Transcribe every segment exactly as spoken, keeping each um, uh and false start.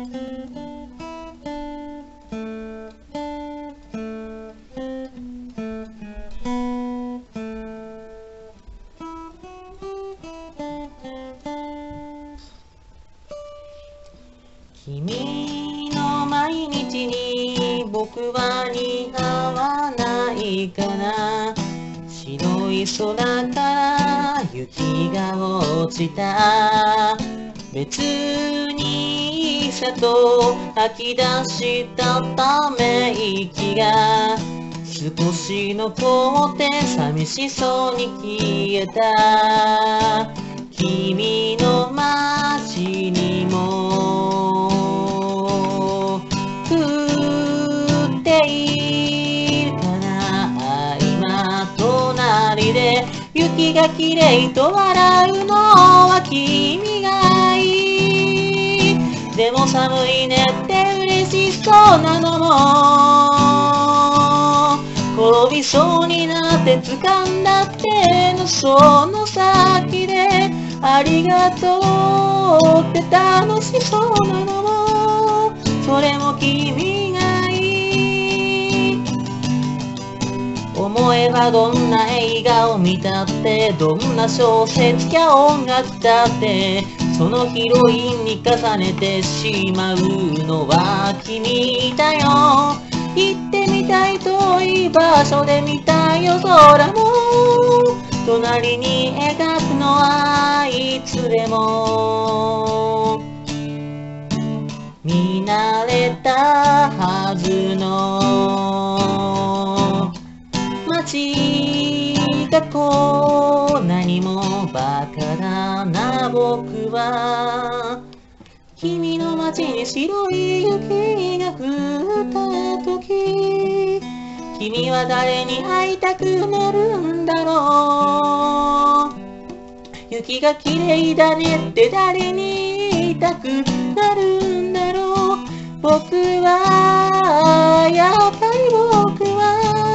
君の毎日に僕は似合わないかな。白い空から雪が落ちた。別にさと吐き出したため息が少し残って寂しそうに消えた。君の街にも降っているかな。今隣で雪がきれいと笑うのは君がいい。でも寒いねって嬉しそうなのも、転びそうになって掴んだ手のその先でありがとうって楽しそうなのも、それも君がいい。思えばどんな映画を見たって、どんな小説や音楽だってそのヒロインに重ねてしまうのは君だよ。行ってみたい遠い場所で見たい夜空も、隣に描くのはいつでも見慣れたはずの街がこんなにもバカだな。僕は君の街に白い雪が降った時、君は誰に会いたくなるんだろう。雪がきれいだねって誰に言いたくなるんだろう。僕はやっぱり僕は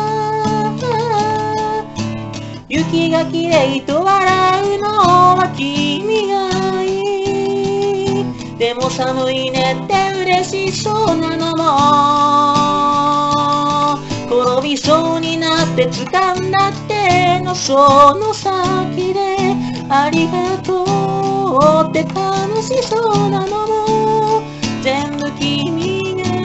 雪がきれいと笑うのは君がいい。でも寒いねって嬉しそうなのも、転びそうになって掴んだ手のその先でありがとうって楽しそうなのも、全部君が